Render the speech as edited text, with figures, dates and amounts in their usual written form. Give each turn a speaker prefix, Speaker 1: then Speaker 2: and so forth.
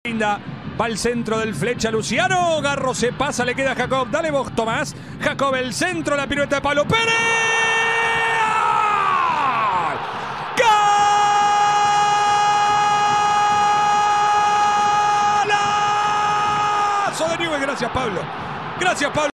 Speaker 1: Va al centro del flecha Luciano. Garro se pasa, le queda a Jacob. Dale vos, Tomás. Jacob, el centro, la pirueta de Pablo Pérez. ¡Golazo de Newell's! Gracias, Pablo. Gracias, Pablo.